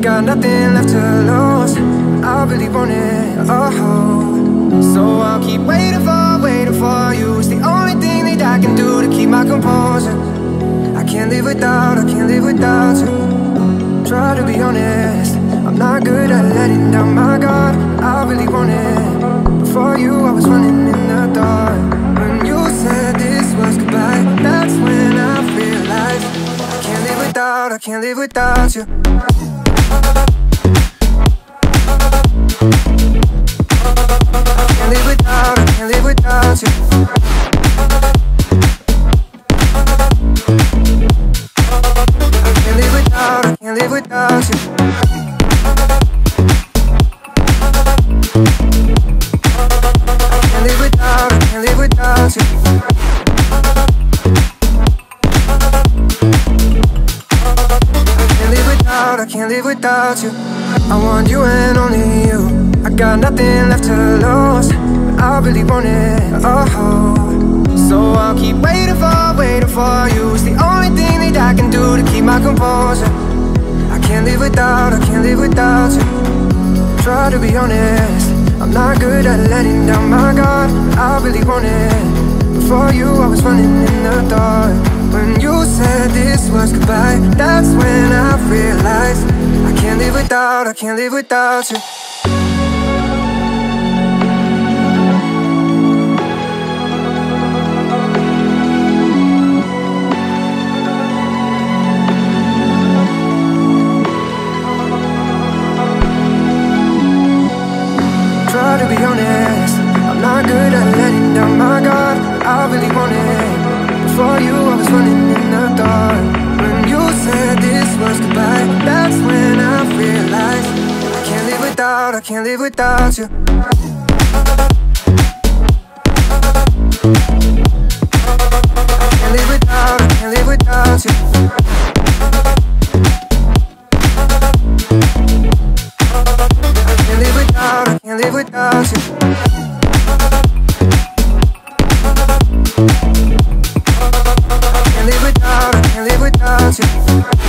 got nothing left to lose. I really want it, oh. So I'll keep waiting for you. It's the only thing that I can do to keep my composure. I can't live without you. Try to be honest, I'm not good at letting down my guard. I really want it. Before you, I was running in the dark. When you said this was goodbye, that's when I realized I can't live without you. I can't live without you. I can't live without you. I can't live without you. I can't live without you. I want you and only you. I got nothing left to lose, but I really want it, oh. So I'll keep waiting for you. It's the only thing that I can do to keep my composure. I can't live without you. Try to be honest, I'm not good at letting down my guard. I really want it. Before you, I was running in the dark. When you said this was goodbye, that's when I realized I can't live without you. Try to be honest, I'm not good at letting down my guard. I really want it. Before you, I was running in the dark. When you said this was goodbye, that's when I realized I can't live without you. I can't live without you. I can't live without you. I can't live without you.